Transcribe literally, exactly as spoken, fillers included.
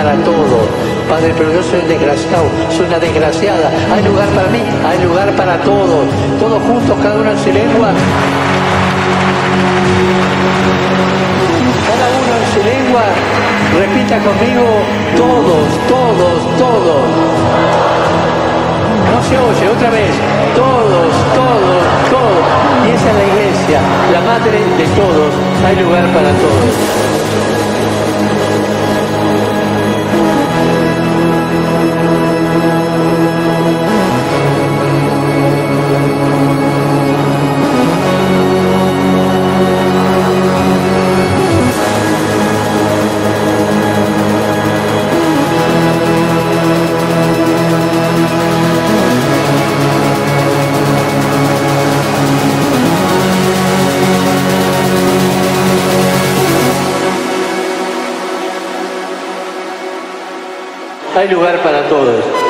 para todo. Padre, pero yo soy un desgraciado, soy una desgraciada. Hay lugar para mí, hay lugar para todos. Todos juntos, cada uno en su lengua. Cada uno en su lengua. Repita conmigo, todos, todos, todos. No se oye, otra vez. Todos, todos, todos. Y esa es la iglesia, la madre de todos. Hay lugar para todos. Hay lugar para todos.